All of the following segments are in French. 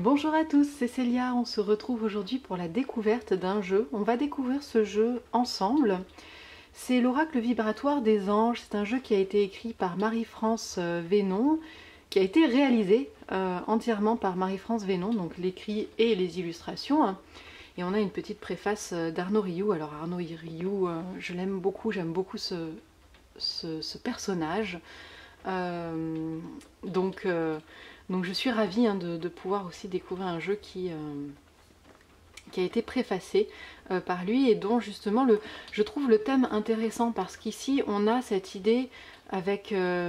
Bonjour à tous, c'est Célia, on se retrouve aujourd'hui pour la découverte d'un jeu. On va découvrir ce jeu ensemble. C'est l'Oracle vibratoire des anges, c'est un jeu qui a été écrit par Marie-France Vénon, qui a été réalisé entièrement par Marie-France Vénon, donc l'écrit et les illustrations. Et on a une petite préface d'Arnaud Rioux. Alors Arnaud Rioux, je l'aime beaucoup, j'aime beaucoup ce personnage. Donc je suis ravie de pouvoir aussi découvrir un jeu qui a été préfacé par lui et dont justement je trouve le thème intéressant parce qu'ici on a cette idée avec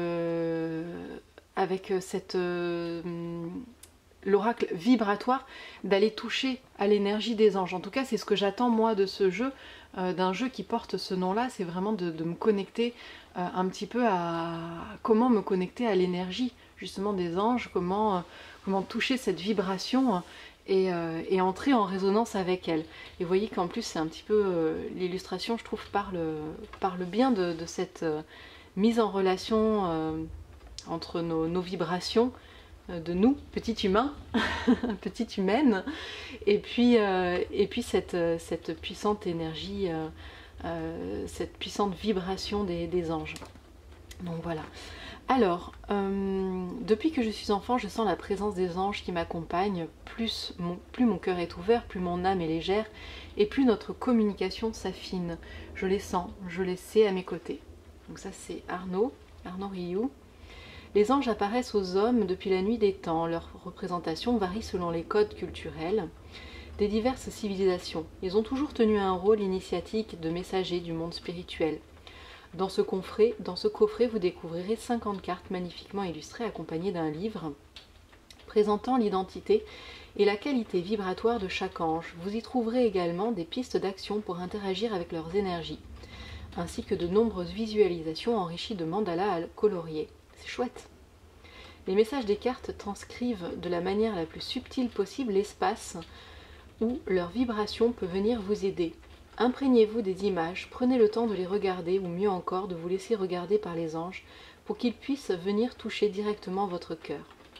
l'oracle vibratoire d'aller toucher à l'énergie des anges. En tout cas c'est ce que j'attends moi de ce jeu, d'un jeu qui porte ce nom là, c'est vraiment de me connecter un petit peu à comment me connecter à l'énergie justement des anges, comment toucher cette vibration et entrer en résonance avec elle. Et vous voyez qu'en plus c'est un petit peu l'illustration, je trouve, parle bien de cette mise en relation entre nos vibrations, de nous, petits humains, petites humaines, et puis cette puissante énergie, cette puissante vibration des anges. Donc voilà. Alors, depuis que je suis enfant, je sens la présence des anges qui m'accompagnent. Plus mon cœur est ouvert, plus mon âme est légère, et plus notre communication s'affine. Je les sens, je les sais à mes côtés. Donc ça c'est Arnaud Rioux. Les anges apparaissent aux hommes depuis la nuit des temps. Leur représentation varie selon les codes culturels des diverses civilisations. Ils ont toujours tenu un rôle initiatique de messager du monde spirituel. Dans ce coffret, vous découvrirez 50 cartes magnifiquement illustrées accompagnées d'un livre présentant l'identité et la qualité vibratoire de chaque ange. Vous y trouverez également des pistes d'action pour interagir avec leurs énergies, ainsi que de nombreuses visualisations enrichies de mandalas à colorier. C'est chouette. Les messages des cartes transcrivent de la manière la plus subtile possible l'espace où leur vibration peut venir vous aider. Imprégnez-vous des images, prenez le temps de les regarder ou mieux encore de vous laisser regarder par les anges pour qu'ils puissent venir toucher directement votre cœur.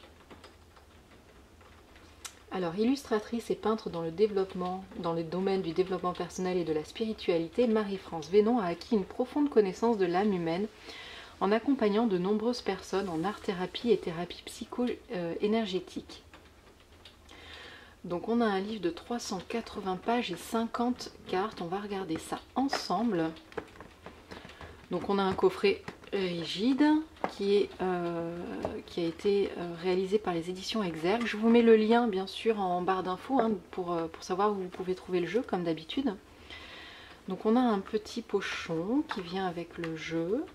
Alors, illustratrice et peintre dans le domaine du développement personnel et de la spiritualité, Marie-France Vénon a acquis une profonde connaissance de l'âme humaine en accompagnant de nombreuses personnes en art-thérapie et thérapie psycho-énergétique. Donc on a un livre de 380 pages et 50 cartes, on va regarder ça ensemble. Donc on a un coffret rigide qui a été réalisé par les éditions Exergue. Je vous mets le lien bien sûr en barre d'infos pour savoir où vous pouvez trouver le jeu comme d'habitude. Donc on a un petit pochon qui vient avec le jeu.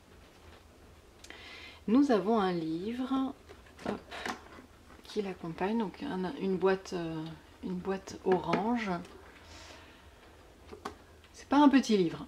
Nous avons un livre qui l'accompagne, donc une boîte orange. C'est pas un petit livre.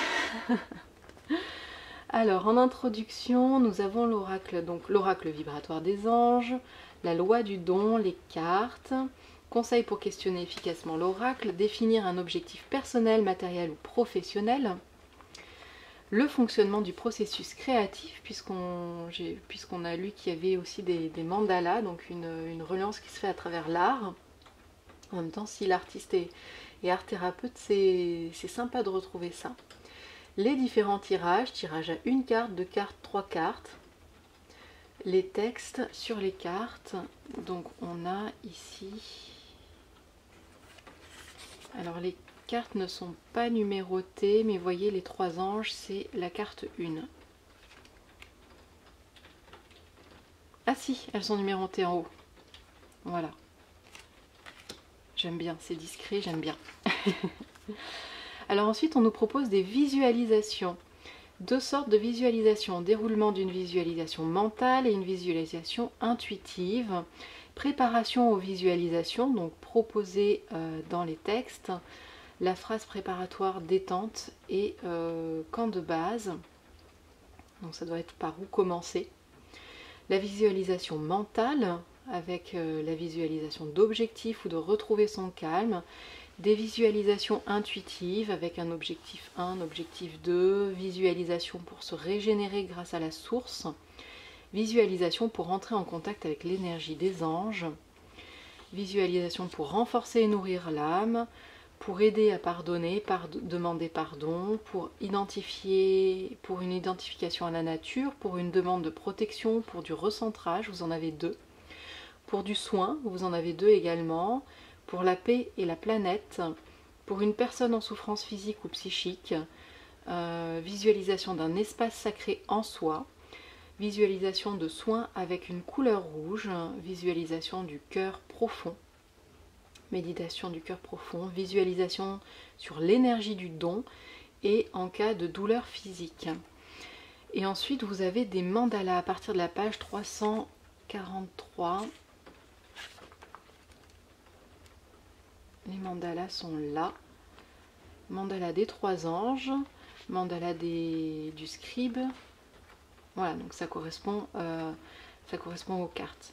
Alors en introduction, nous avons l'oracle, donc l'oracle vibratoire des anges, la loi du don, les cartes, conseils pour questionner efficacement l'oracle, définir un objectif personnel, matériel ou professionnel, le fonctionnement du processus créatif, puisqu'on a lu qu'il y avait aussi des mandalas, donc une relance qui se fait à travers l'art. En même temps, si l'artiste est art thérapeute, c'est sympa de retrouver ça. Les différents tirages, tirage à une carte, deux cartes, trois cartes. Les textes sur les cartes, donc on a ici... Alors les cartes ne sont pas numérotées, mais vous voyez les trois anges, c'est la carte 1. Ah si, elles sont numérotées en haut. Voilà. J'aime bien, c'est discret, j'aime bien. Alors ensuite, on nous propose des visualisations. Deux sortes de visualisations. Déroulement d'une visualisation mentale et une visualisation intuitive. Préparation aux visualisations, donc proposée dans les textes. La phrase préparatoire détente et camp de base. Donc ça doit être par où commencer. La visualisation mentale avec la visualisation d'objectifs ou de retrouver son calme. Des visualisations intuitives avec un objectif 1, objectif 2. Visualisation pour se régénérer grâce à la source. Visualisation pour entrer en contact avec l'énergie des anges. Visualisation pour renforcer et nourrir l'âme, pour aider à pardonner, demander pardon, pour identifier, pour une identification à la nature, pour une demande de protection, pour du recentrage, vous en avez 2. Pour du soin, vous en avez 2 également. Pour la paix et la planète, pour une personne en souffrance physique ou psychique, visualisation d'un espace sacré en soi, visualisation de soins avec une couleur rouge, visualisation du cœur profond, méditation du cœur profond, visualisation sur l'énergie du don et en cas de douleur physique. Et ensuite vous avez des mandalas à partir de la page 343. Les mandalas sont là. Mandala des 3 anges, mandala du scribe. Voilà, donc ça correspond aux cartes.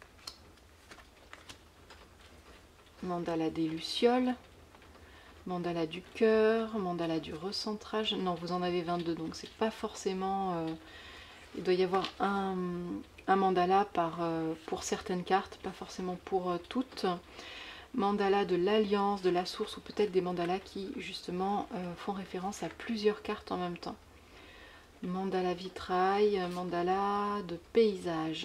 Mandala des lucioles, mandala du cœur, mandala du recentrage. Non, vous en avez 22, donc c'est pas forcément... il doit y avoir un mandala pour certaines cartes, pas forcément pour toutes. Mandala de l'alliance, de la source, ou peut-être des mandalas qui justement font référence à plusieurs cartes en même temps. Mandala vitrail, mandala de paysage.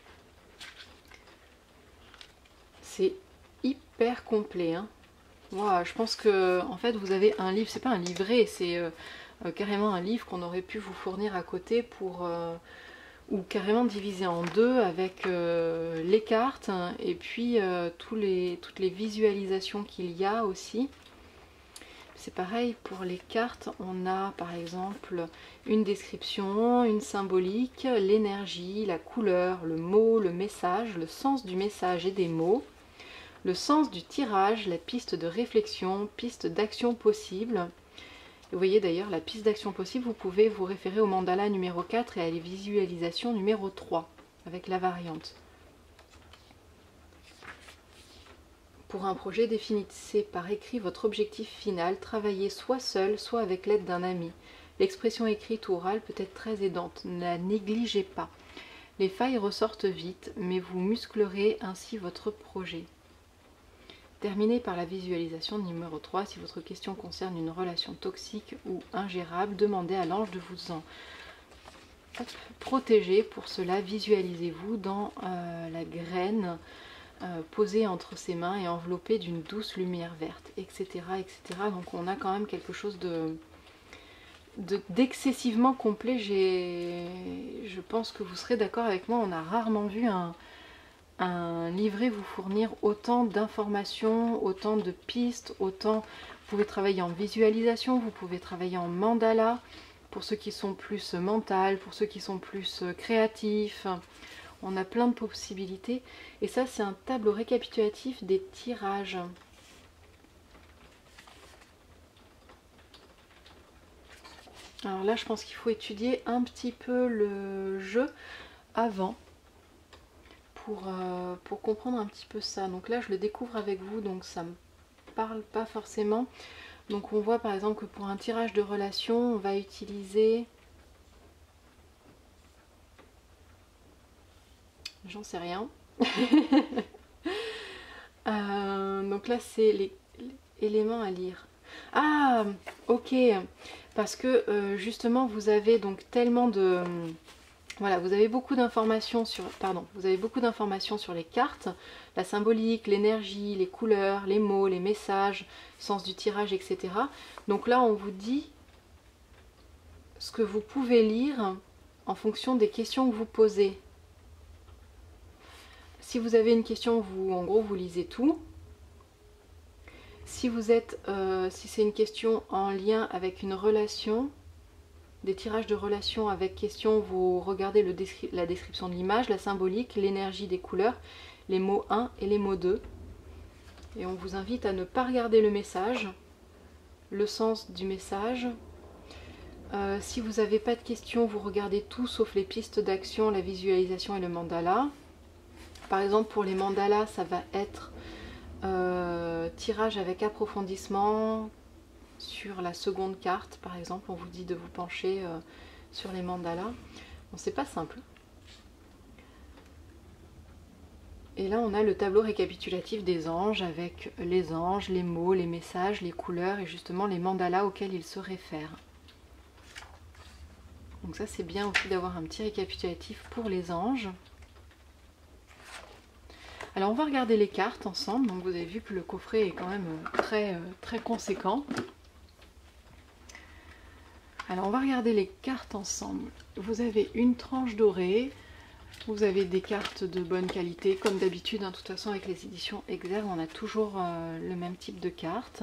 C'est hyper complet, hein. Wow, je pense que en fait vous avez un livre, c'est pas un livret, c'est carrément un livre qu'on aurait pu vous fournir à côté pour ou carrément divisé en 2 avec les cartes et puis toutes les visualisations qu'il y a aussi. C'est pareil pour les cartes, on a par exemple une description, une symbolique, l'énergie, la couleur, le mot, le message, le sens du message et des mots, le sens du tirage, la piste de réflexion, piste d'action possible. Vous voyez d'ailleurs la piste d'action possible, vous pouvez vous référer au mandala numéro 4 et à la visualisation numéro 3 avec la variante. Pour un projet, définissez par écrit votre objectif final, travaillez soit seul, soit avec l'aide d'un ami. L'expression écrite ou orale peut être très aidante, ne la négligez pas. Les failles ressortent vite, mais vous musclerez ainsi votre projet. Terminez par la visualisation numéro 3. Si votre question concerne une relation toxique ou ingérable, demandez à l'ange de vous en protéger. Pour cela, visualisez-vous dans la graine posée entre ses mains et enveloppée d'une douce lumière verte, etc., etc. Donc on a quand même quelque chose d'excessivement complet. Je pense que vous serez d'accord avec moi, on a rarement vu un livret vous fournir autant d'informations, autant de pistes, autant vous pouvez travailler en visualisation, vous pouvez travailler en mandala, pour ceux qui sont plus mentales, pour ceux qui sont plus créatifs. On a plein de possibilités. Et ça, c'est un tableau récapitulatif des tirages. Alors là, je pense qu'il faut étudier un petit peu le jeu avant pour comprendre un petit peu ça. Donc là, je le découvre avec vous, donc ça me parle pas forcément. Donc on voit par exemple que pour un tirage de relation, on va utiliser... J'en sais rien. Donc là, c'est les éléments à lire. Ah, ok. Parce que justement, vous avez donc tellement de... Voilà, vous avez beaucoup d'informations sur... Pardon, vous avez beaucoup d'informations sur les cartes, la symbolique, l'énergie, les couleurs, les mots, les messages, sens du tirage, etc. Donc là, on vous dit ce que vous pouvez lire en fonction des questions que vous posez. Si vous avez une question, en gros, vous lisez tout. Si c'est une question en lien avec une relation, des tirages de relations avec question, vous regardez la description de l'image, la symbolique, l'énergie des couleurs, les mots 1 et les mots 2. Et on vous invite à ne pas regarder le message, le sens du message. Si vous n'avez pas de questions, vous regardez tout sauf les pistes d'action, la visualisation et le mandala. Par exemple, pour les mandalas, ça va être tirage avec approfondissement sur la seconde carte. Par exemple, on vous dit de vous pencher sur les mandalas. Bon, c'est pas simple. Et là on a le tableau récapitulatif des anges avec les anges, les mots, les messages, les couleurs et justement les mandalas auxquels ils se réfèrent. Donc ça c'est bien aussi d'avoir un petit récapitulatif pour les anges. Alors on va regarder les cartes ensemble, donc vous avez vu que le coffret est quand même très conséquent. Alors on va regarder les cartes ensemble. Vous avez une tranche dorée, vous avez des cartes de bonne qualité, comme d'habitude, de toute façon avec les éditions Exergue, on a toujours le même type de cartes.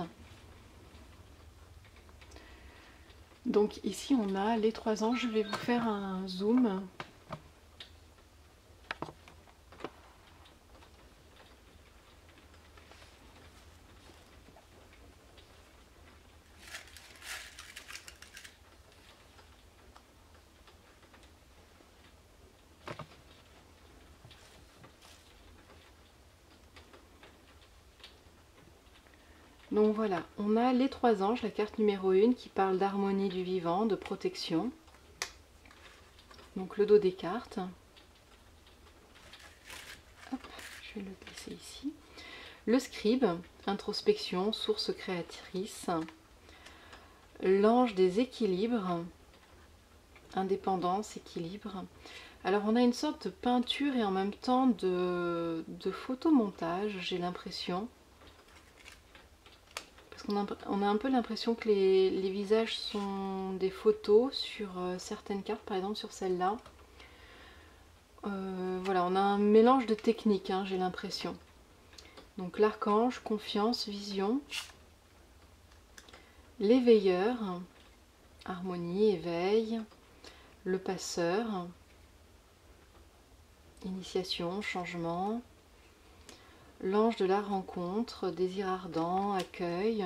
Donc ici on a les 3 anges, je vais vous faire un zoom. Donc voilà, on a les 3 anges, la carte numéro 1 qui parle d'harmonie du vivant, de protection. Donc le dos des cartes. Hop, je vais le placer ici. Le scribe, introspection, source créatrice. L'ange des équilibres, indépendance, équilibre. Alors on a une sorte de peinture et en même temps de photomontage, j'ai l'impression. On a un peu l'impression que les visages sont des photos sur certaines cartes, par exemple sur celle-là. Voilà, on a un mélange de techniques, hein, j'ai l'impression. Donc l'archange, confiance, vision. L'éveilleur, harmonie, éveil. Le passeur, initiation, changement. L'ange de la rencontre, désir ardent, accueil.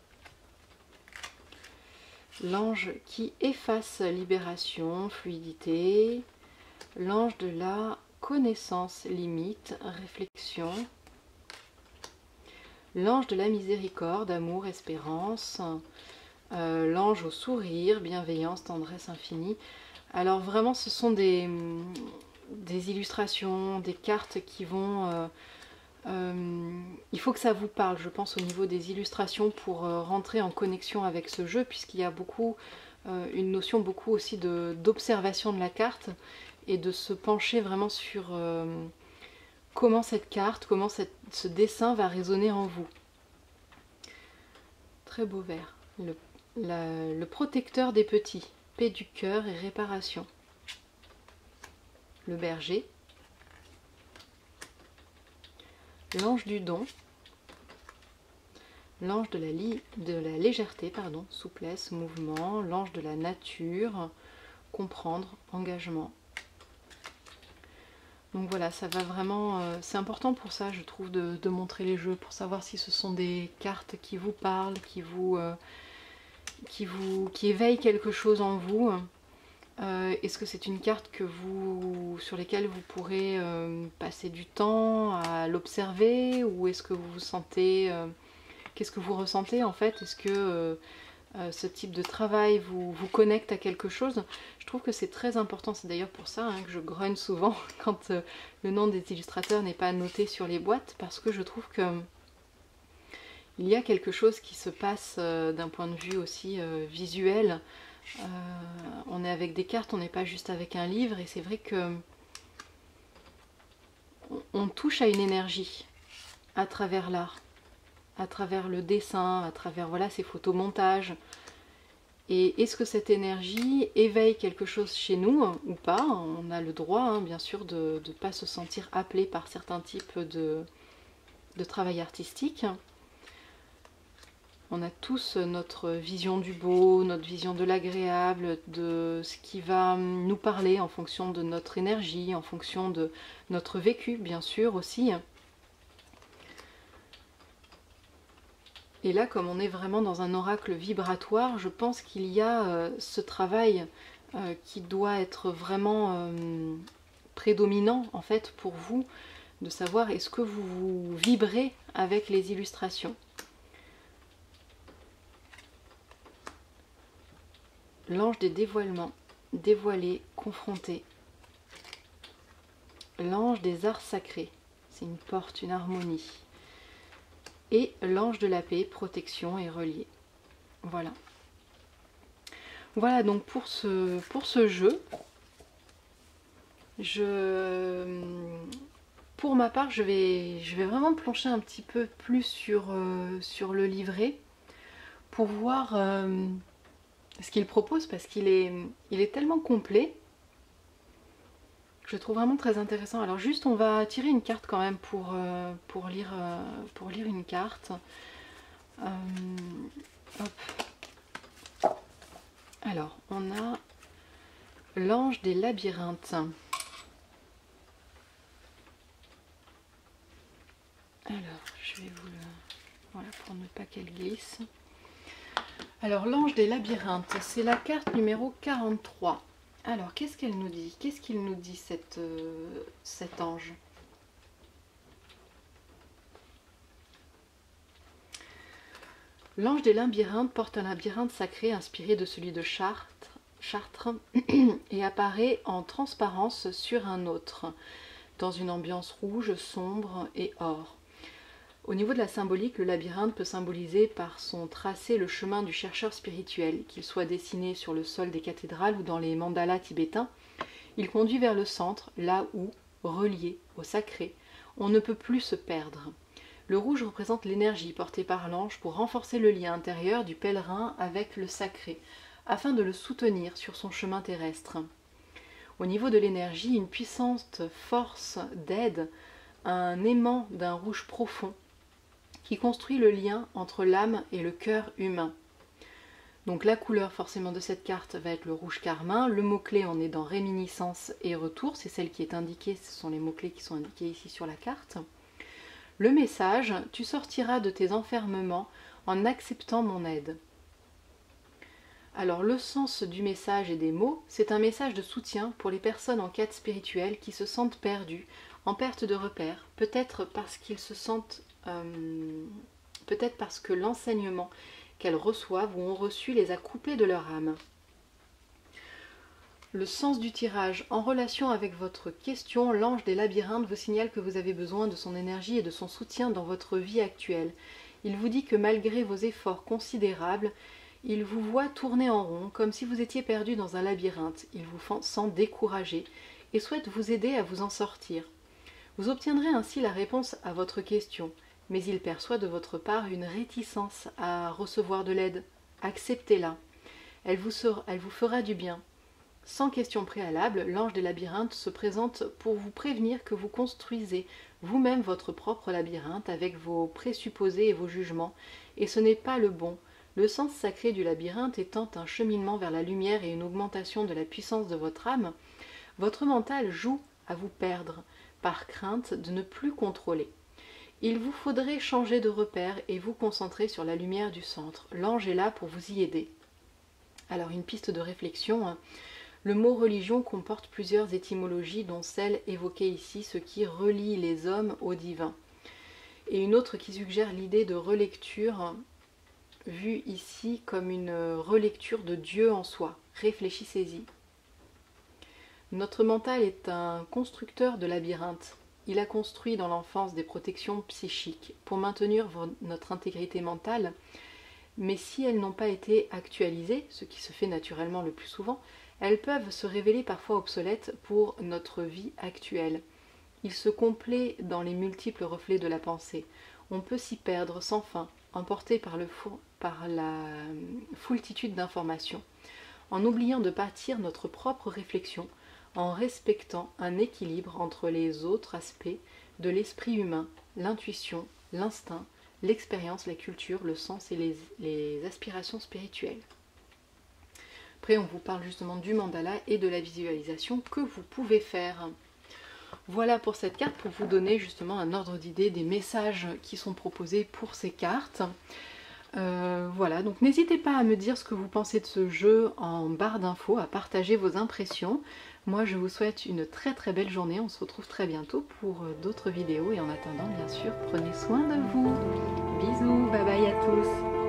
L'ange qui efface, libération, fluidité. L'ange de la connaissance, limite, réflexion. L'ange de la miséricorde, amour, espérance. L'ange au sourire, bienveillance, tendresse infinie. Alors vraiment ce sont des illustrations, des cartes qui vont... il faut que ça vous parle, je pense, au niveau des illustrations pour rentrer en connexion avec ce jeu, puisqu'il y a beaucoup, une notion beaucoup aussi d'observation de la carte et de se pencher vraiment sur comment cette carte, comment ce dessin va résonner en vous. Très beau vert. Le protecteur des petits, paix du cœur et réparation. Le berger. L'ange du don, l'ange de la légèreté, pardon, souplesse, mouvement, l'ange de la nature, comprendre, engagement. Donc voilà, ça va vraiment, c'est important pour ça, je trouve, de montrer les jeux, pour savoir si ce sont des cartes qui vous parlent, qui éveillent quelque chose en vous. Est-ce que c'est une carte sur laquelle vous pourrez passer du temps à l'observer, ou est-ce que vous sentez, qu'est-ce que vous ressentez en fait? Est-ce que ce type de travail vous connecte à quelque chose? Je trouve que c'est très important, c'est d'ailleurs pour ça que je grogne souvent quand le nom des illustrateurs n'est pas noté sur les boîtes, parce que je trouve que il y a quelque chose qui se passe d'un point de vue aussi visuel. On est avec des cartes, on n'est pas juste avec un livre, et c'est vrai que on touche à une énergie à travers l'art, à travers le dessin, à travers voilà, ces photomontages. Et est-ce que cette énergie éveille quelque chose chez nous ou pas? On a le droit, bien sûr, de ne pas se sentir appelé par certains types de travail artistique. On a tous notre vision du beau, notre vision de l'agréable, de ce qui va nous parler en fonction de notre énergie, en fonction de notre vécu, bien sûr, aussi. Et là, comme on est vraiment dans un oracle vibratoire, je pense qu'il y a ce travail qui doit être vraiment prédominant, en fait, pour vous, de savoir est-ce que vous vibrez avec les illustrations. L'ange des dévoilements, dévoilé, confronté. L'ange des arts sacrés, c'est une porte, une harmonie. Et l'ange de la paix, protection et relié. Voilà. Voilà donc pour ce jeu. Pour ma part, je vais vraiment plancher un petit peu plus sur le livret pour voir ce qu'il propose, parce qu'il est tellement complet. Je le trouve vraiment très intéressant. Alors juste, on va tirer une carte quand même pour lire une carte. Hop. Alors, on a l'ange des labyrinthes. Alors, je vais vous le... Voilà, pour ne pas qu'elle glisse. Alors, l'ange des labyrinthes, c'est la carte numéro 43. Alors, qu'est-ce qu'elle nous dit? Qu'est-ce qu'il nous dit, cet ange? L'ange des labyrinthes porte un labyrinthe sacré inspiré de celui de Chartres et apparaît en transparence sur un autre, dans une ambiance rouge, sombre et or. Au niveau de la symbolique, le labyrinthe peut symboliser par son tracé le chemin du chercheur spirituel, qu'il soit dessiné sur le sol des cathédrales ou dans les mandalas tibétains. Il conduit vers le centre, là où, relié au sacré, on ne peut plus se perdre. Le rouge représente l'énergie portée par l'ange pour renforcer le lien intérieur du pèlerin avec le sacré, afin de le soutenir sur son chemin terrestre. Au niveau de l'énergie, une puissante force d'aide, un aimant d'un rouge profond, qui construit le lien entre l'âme et le cœur humain. Donc la couleur forcément de cette carte va être le rouge carmin. Le mot-clé, on est dans réminiscence et retour, c'est celle qui est indiquée, ce sont les mots-clés qui sont indiqués ici sur la carte. Le message, tu sortiras de tes enfermements en acceptant mon aide. Alors le sens du message et des mots, c'est un message de soutien pour les personnes en quête spirituelle qui se sentent perdues, en perte de repères, peut-être parce qu'ils se sentent... peut-être parce que l'enseignement qu'elles reçoivent ou ont reçu les a coupées de leur âme. Le sens du tirage. En relation avec votre question, l'ange des labyrinthes vous signale que vous avez besoin de son énergie et de son soutien dans votre vie actuelle. Il vous dit que malgré vos efforts considérables, il vous voit tourner en rond, comme si vous étiez perdu dans un labyrinthe. Il vous sent découragé et souhaite vous aider à vous en sortir. Vous obtiendrez ainsi la réponse à votre question. Mais il perçoit de votre part une réticence à recevoir de l'aide. Acceptez-la. Elle vous fera du bien. Sans question préalable, l'ange des labyrinthes se présente pour vous prévenir que vous construisez vous-même votre propre labyrinthe avec vos présupposés et vos jugements, et ce n'est pas le bon. Le sens sacré du labyrinthe étant un cheminement vers la lumière et une augmentation de la puissance de votre âme, votre mental joue à vous perdre, par crainte de ne plus contrôler. Il vous faudrait changer de repère et vous concentrer sur la lumière du centre. L'ange est là pour vous y aider. Alors une piste de réflexion, le mot religion comporte plusieurs étymologies dont celle évoquée ici, ce qui relie les hommes au divin. Et une autre qui suggère l'idée de relecture, vue ici comme une relecture de Dieu en soi. Réfléchissez-y. Notre mental est un constructeur de labyrinthes. Il a construit dans l'enfance des protections psychiques pour maintenir notre intégrité mentale, mais si elles n'ont pas été actualisées, ce qui se fait naturellement le plus souvent, elles peuvent se révéler parfois obsolètes pour notre vie actuelle. Il se complaît dans les multiples reflets de la pensée. On peut s'y perdre sans fin, emporté par la foultitude d'informations, en oubliant de bâtir notre propre réflexion, en respectant un équilibre entre les autres aspects de l'esprit humain, l'intuition, l'instinct, l'expérience, la culture, le sens et les aspirations spirituelles. Après, on vous parle justement du mandala et de la visualisation que vous pouvez faire. Voilà pour cette carte, pour vous donner justement un ordre d'idée des messages qui sont proposés pour ces cartes. Voilà, donc n'hésitez pas à me dire ce que vous pensez de ce jeu en barre d'infos, à partager vos impressions. Moi, je vous souhaite une très très belle journée. On se retrouve très bientôt pour d'autres vidéos. Et en attendant, bien sûr, prenez soin de vous. Bisous, bye bye à tous.